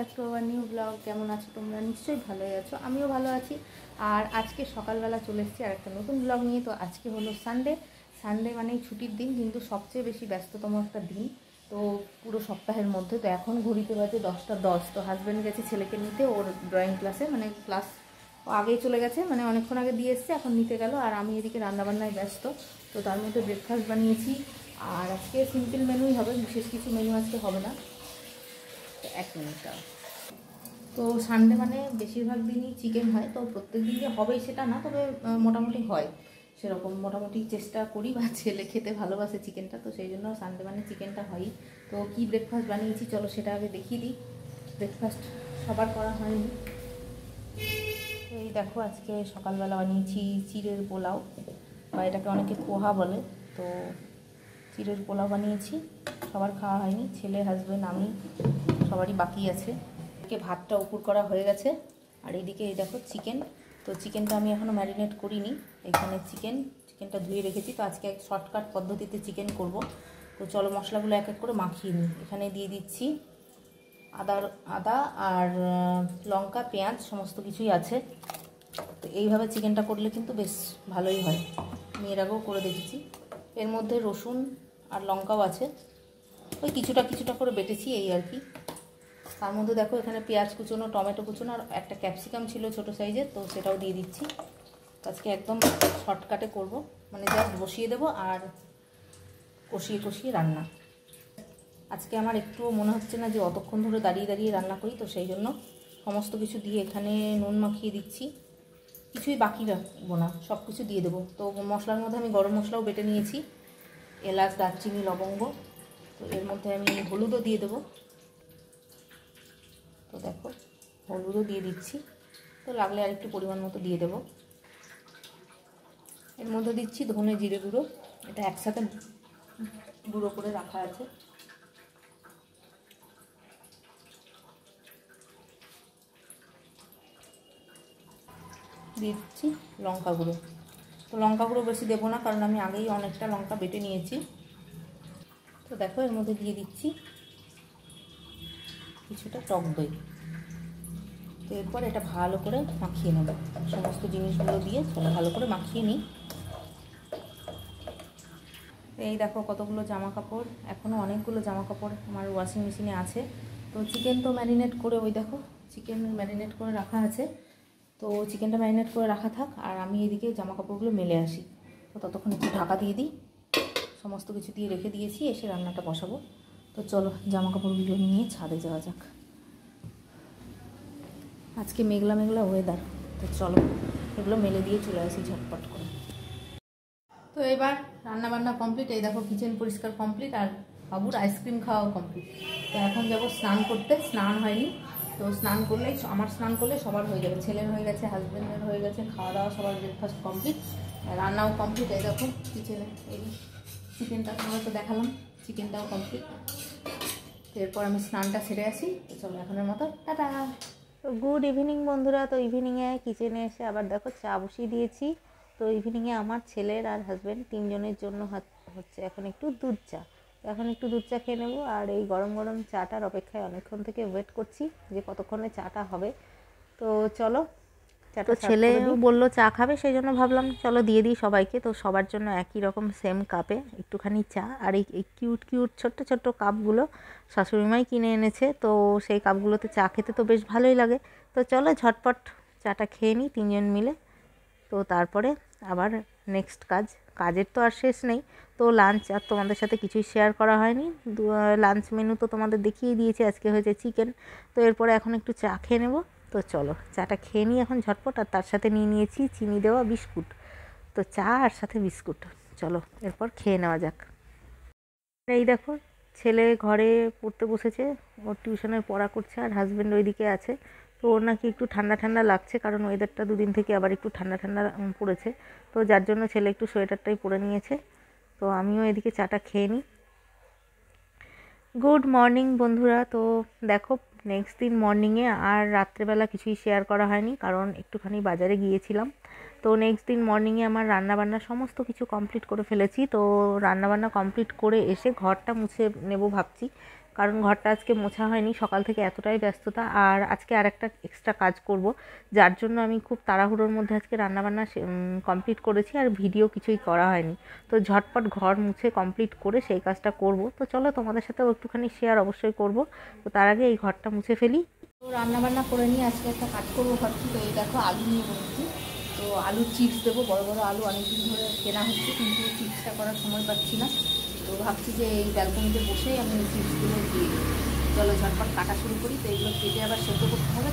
Back to our new blog. কেমন আছো তোমরা? নিশ্চয়ই ভালোই আছো, আমিও ভালো আছি। আর আজকে সকালবেলা চলে এসেছি আর একটা নতুন ব্লগ নিয়ে। তো আজকে হলো সানডে মানেই ছুটির দিন, কিন্তু সবচেয়ে বেশি ব্যস্ততম একটা দিন তো পুরো সপ্তাহের মধ্যে। তো এখন ঘড়িতে বাজে 10টা 10। তো হাজব্যান্ড গেছে ছেলেকে নিতে ওর ড্রয়িং ক্লাসে, মানে ক্লাস আগেই চলে গেছে, মানে অনেকক্ষণ আগে দিয়ে এসছে, এখন নিতে গেল। আর আমি এদিকে রান্নাবান্নায় ব্যস্ত। তো তার মধ্যে ব্রেকফাস্ট বানিয়েছি। আর আজকে সিম্পল মেনুই হবে, বিশেষ কিছু মেনু আজকে হবে না। এক মিনিট। তো সানডে মানে বেশিরভাগ দিনই চিকেন হয়, তো প্রত্যেক দিন যে হবেই সেটা না, তবে মোটামুটি হয় সেরকম। মোটামুটি চেষ্টা করি, বা ছেলে খেতে ভালোবাসে চিকেনটা, তো সেই জন্য সানডে মানে চিকেনটা হয়ই। তো কি ব্রেকফাস্ট বানিয়েছি চলো সেটা আগে দেখিয়ে দিই। ব্রেকফাস্ট সবার করা হয়নি। এই দেখো আজকে সকালবেলা বানিয়েছি চিড়ের পোলাও, বা এটাকে অনেকে পোহা বলে। তো চিড়ের পোলাও বানিয়েছি, সবার খাওয়া হয়নি, ছেলে হাজব্যান্ড আমি সবারই বাকি আছে। ভাতটা উপর করা হয়ে গেছে। আর এইদিকে এই দেখো চিকেন। তো চিকেনটা আমি এখনও ম্যারিনেট করিনি। এখানে চিকেনটা ধুয়ে রেখেছি। তো আজকে এক শর্টকাট পদ্ধতিতে চিকেন করব। তো চলো মশলাগুলো এক এক করে মাখিয়ে নিই। এখানে দিয়ে দিচ্ছি আদা আর লঙ্কা, পেঁয়াজ, সমস্ত কিছুই আছে। তো এইভাবে চিকেনটা করলে কিন্তু বেশ ভালোই হয়, আমি এর আগেও করে দেখেছি। এর মধ্যে রসুন আর লঙ্কাও আছে, ওই কিছুটা করে বেটেছি এই আর কি। তার মধ্যে দেখো এখানে পেঁয়াজ কুচোনো, টমেটো কুচোনো আর একটা ক্যাপসিকাম ছিল ছোটো সাইজের, তো সেটাও দিয়ে দিচ্ছি। আজকে একদম শর্টকাটে করব, মানে জাস্ট বসিয়ে দেবো আর কষিয়ে রান্না। আজকে আমার একটুও মনে হচ্ছে না যে অতক্ষণ ধরে দাঁড়িয়ে রান্না করি, তো সেই জন্য সমস্ত কিছু দিয়ে এখানে নুন মাখিয়ে দিচ্ছি। কিছুই বাকি রাখবো না, সব কিছু দিয়ে দেবো। তো মশলার মধ্যে আমি গরম মশলাও বেটে নিয়েছি, এলাচ, দারচিনি, লবঙ্গ। তো এর মধ্যে আমি হলুদও দিয়ে দেবো। তো দেখো হলুদও দিয়ে দিচ্ছি, তো লাগলে আর একটু পরিমাণ মতো দিয়ে দেবো। এর মধ্যে দিচ্ছি ধনে জিরে গুঁড়ো, এটা একসাথে গুঁড়ো করে রাখা আছে। দিয়ে দিচ্ছি লঙ্কা গুঁড়ো। তো লঙ্কা গুঁড়ো বেশি দেবো না, কারণ আমি আগেই অনেকটা লঙ্কা বেটে নিয়েছি। তো দেখো এর মধ্যে দিয়ে দিচ্ছি কিছুটা টক দই। তো এরপর এটা ভালো করে মাখিয়ে নেব, সমস্ত জিনিসগুলো দিয়ে ভালো করে মাখিয়ে নিই। এই দেখো কতগুলো জামা কাপড়, এখনও অনেকগুলো জামা কাপড় আমার ওয়াশিং মেশিনে আছে। তো চিকেন তো ম্যারিনেট করে, ওই দেখো চিকেন ম্যারিনেট করে রাখা আছে। তো চিকেনটা ম্যারিনেট করে রাখা থাক, আর আমি এদিকে জামা কাপড়গুলো মেলে আসি। তো ততক্ষণ একটু ঢাকা দিয়ে দিই, সমস্ত কিছু দিয়ে রেখে দিয়েছি, এসে রান্নাটা বসাবো। তো চলো জামা কাপড়গুলো নিয়ে ছাদে যাওয়া যাক। আজকে মেঘলা ওয়েদার, তো চলো এগুলো মেলে দিয়ে চলে আসি ঝটপট করে। তো এবার রান্নাবান্না কমপ্লিট, এই দেখো কিচেন পরিষ্কার কমপ্লিট, আর বাবুর আইসক্রিম খাওয়াও কমপ্লিট। তো এখন যাবো স্নান করতে, স্নান হয়নি। তো স্নান করলেই, আমার স্নান করলে সবার হয়ে যাবে, ছেলের হয়ে গেছে, হাজব্যান্ডের হয়ে গেছে, খাওয়া দাওয়া সবার, ব্রেকফাস্ট কমপ্লিট, রান্নাও কমপ্লিট। এই দেখো কিচেনে এই চিকেনটা তোমাকে তো দেখালাম, চিকেনটাও কমপ্লিট। তো এরপর আমি স্নানটা সেরে আসি। তো চলো এখনের মতো টাটা। তো গুড ইভিনিং বন্ধুরা। তো ইভিনিংয়ে কিচেনে এসে আবার দেখো চা বসিয়ে দিয়েছি। তো ইভিনিংয়ে আমার ছেলের আর হাজব্যান্ড তিনজনের জন্য হচ্ছে এখন একটু দুধ চা। তো এখন একটু দুধ চা খেয়ে নেবো, আর এই গরম গরম চাটার অপেক্ষায় অনেকক্ষণ থেকে ওয়েট করছি যে কতক্ষণে চাটা হবে। তো চলো চাটা, ছেলে বললো চা খাবে, সেই জন্য ভাবলাম চলো দিয়ে দিই সবাইকে। তো সবার জন্য একই রকম সেম কাপে একটুখানি চা। আর এই কিউট ছোট্ট কাপগুলো শাশুড়িমাই কিনে এনেছে, তো সেই কাপগুলোতে চা খেতে তো বেশ ভালোই লাগে। তো চলো ঝটপট চাটা খেয়ে নিই তিনজন মিলে। তো তারপরে আবার নেক্সট কাজের তো আর শেষ নেই। তো লাঞ্চ আর তোমাদের সাথে কিছুই শেয়ার করা হয়নি। লাঞ্চ মেনু তো তোমাদের দেখিয়ে দিয়েছি, আজকে হয়েছে চিকেন। তো এরপরে এখন একটু চা খেয়ে নেবো। তো চলো চাটা খেয়ে নিই এখন ঝটপট। আর তার সাথে নিয়ে নিয়েছি চিনি দেওয়া বিস্কুট। তো চা আর সাথে বিস্কুট, চলো এরপর খেয়ে নেওয়া যাক। এই দেখো ছেলে ঘরে পড়তে বসেছে, ওর টিউশনের পড়া করছে, আর হাজব্যান্ড ওইদিকে আছে। তো ওর নাকি একটু ঠান্ডা লাগছে, কারণ ওয়েদারটা দুদিন থেকে আবার একটু ঠান্ডা পড়েছে। তো যার জন্য ছেলে একটু সোয়েটারটাই পরে নিয়েছে। তো আমিও এদিকে চাটা খেয়ে নিই। গুড মর্নিং বন্ধুরা। তো দেখো নেক্সট দিন মর্নিংয়ে আর রাত্রেবেলা কিছুই শেয়ার করা হয়নি, কারণ একটুখানি বাজারে গিয়েছিলাম। তো নেক্সট দিন মর্নিংয়ে আমার রান্নাবান্না সমস্ত কিছু কমপ্লিট করে ফেলেছি। তো রান্নাবান্না কমপ্লিট করে এসে ঘরটা মুছে নেব ভাবছি। কারণ ঘরটা আজকে মোছা হয়নি, সকাল থেকে এতটাই ব্যস্ততা। আর আজকে আর একটা এক্সট্রা কাজ করব, যার জন্য আমি খুব তাড়াহুড়োর মধ্যে আজকে রান্নাবান্না কমপ্লিট করেছি, আর ভিডিও কিছুই করা হয়নি। তো ঝটপট ঘর মুছে কমপ্লিট করে সেই কাজটা করব। তো চলো তোমাদের সাথেও একটুখানি শেয়ার অবশ্যই করব। তো তার আগে এই ঘরটা মুছে ফেলি। তো রান্নাবান্না করে নিয়ে আজকে একটা কাজ করবো ভাবছি। তো এই দেখো আলু নিয়ে বসছি। তো আলুর চিপস দেবো, বড় বড় আলু অনেকদিন ধরে কেনা হচ্ছে, কিন্তু চিপসটা করার সময় পাচ্ছি না। তো ভাবছি যে এই ব্যালকনিতে বসেই আমি এই চিপসগুলো দিয়ে দিই। চলো ঝটপট কাটা শুরু করি। তো এগুলো কেটে আবার সেদ্ধ করতে হবে।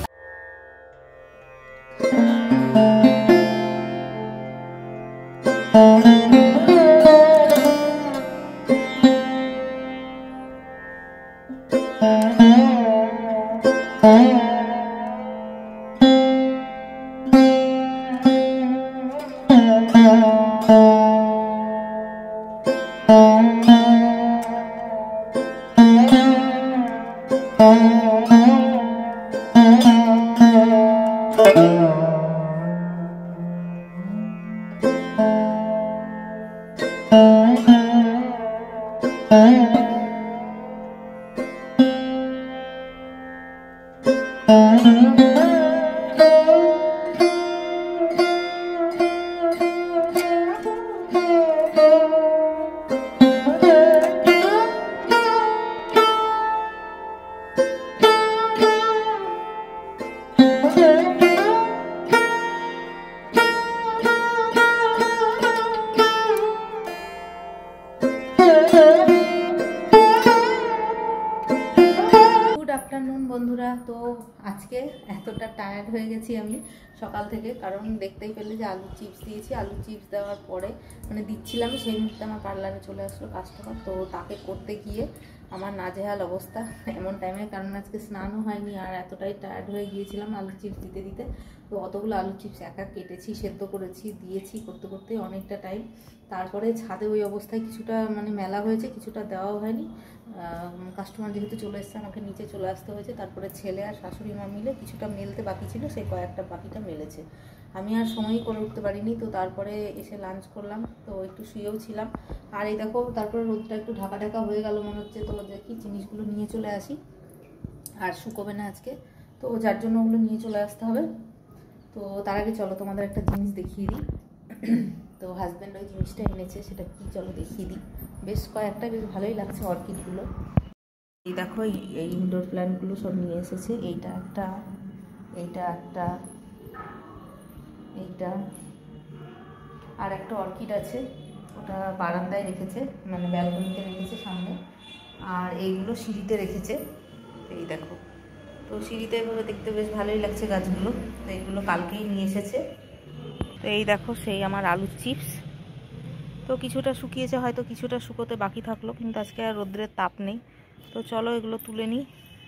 বন্ধুরা, তো আজকে এতটা টায়ার্ড হয়ে গেছি আমি সকাল থেকে, কারণ দেখতেই পেলে যে আলু চিপস দিয়েছি। আলু চিপস দেওয়ার পরে মানে দিচ্ছিলাম, সেই মুহূর্তে আমার পার্লারে চলে আসলো কাস্টমার। তো তাকে করতে গিয়ে আমার নাজেহাল অবস্থা এমন টাইমে, কারণ আজকে স্নানও হয়নি আর এতটাই টায়ার্ড হয়ে গিয়েছিলাম আলু চিপস দিতে দিতে। তো অতগুলো আলু চিপস একা কেটেছি, সেদ্ধ করেছি, দিয়েছি, করতে করতে অনেকটা টাইম। তারপরে ছাদে ওই অবস্থায় কিছুটা মানে মেলা হয়েছে, কিছুটা দেওয়াও হয়নি। কাস্টমার যেহেতু চলে এসছে, আমাকে নিচে চলে আসতে হয়েছে। তারপরে ছেলে আর শাশুড়ি মা মিলে কিছুটা মেলতে বাকি ছিল, সেই কয়েকটা বাকিটা মেলেছে। আমি আর সময়ই করে উঠতে পারিনি। তো তারপরে এসে লাঞ্চ করলাম, তো একটু শুয়েও ছিলাম। আর এই দেখো তারপরে রোদটা একটু ঢাকা ঢাকা হয়ে গেল মনে হচ্ছে। তো দেখি জিনিসগুলো নিয়ে চলে আসি, আর শুকোবে না আজকে, তো যার জন্য ওগুলো নিয়ে চলে আসতে হবে। তো তার আগে চলো তোমাদের একটা জিনিস দেখিয়ে দিই। তো হাজব্যান্ড ওই জিনিসটা এনেছে, সেটা কি চলো দেখিয়ে দিই। বেশ কয়েকটা, বেশ ভালোই লাগছে অর্কিডগুলো। এই দেখো এই ইনডোর প্ল্যান্টগুলো সব নিয়ে এসেছে। এইটা একটা, এইটা একটা, এইটা আর একটা অর্কিড আছে, ওটা বারান্দায় রেখেছে, মানে ব্যালকনিতে রেখেছে সামনে। আর এইগুলো সিঁড়িতে রেখেছে, এই দেখো। তো সিঁড়িতে এভাবে দেখতে বেশ ভালোই লাগছে গাছগুলো। তো এইগুলো কালকেই নিয়ে এসেছে। তো এই দেখো সেই আমার আলুর চিপস। তো কিছুটা শুকিয়েছে, হয়তো কিছুটা শুকোতে বাকি থাকলো, কিন্তু আজকে আর রোদ্রের তাপ নেই। তো চলো এগুলো তুলে নিই।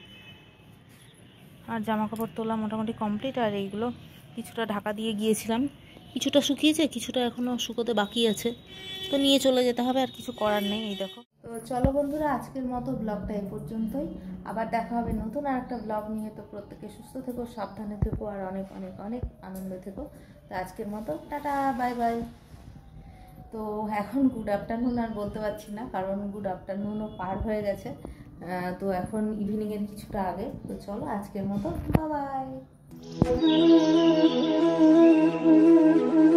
আর জামা কাপড় তোলা মোটামুটি কমপ্লিট। আর এইগুলো কিছুটা ঢাকা দিয়ে গিয়েছিলাম, কিছুটা শুকিয়েছে, কিছুটা এখনও শুকোতে বাকি আছে। তো নিয়ে চলে যেতে হবে, আর কিছু করার নেই। এই দেখো। তো চলো বন্ধুরা, আজকের মতো ব্লগটা এই পর্যন্তই। আবার দেখা হবে নতুন আর একটা ব্লগ নিয়ে। তো প্রত্যেকে সুস্থ থেকো, সাবধানে থেকো, আর অনেক অনেক অনেক আনন্দে থেকো। তো আজকের মতো টাটা, বাই বাই। তো এখন গুড আফটারনুন আর বলতে পারছি না, কারণ গুড আফটারনুনও পার হয়ে গেছে। তো এখন ইভিনিংয়ের কিছুটা আগে। তো চলো আজকের মতো বাই বাই।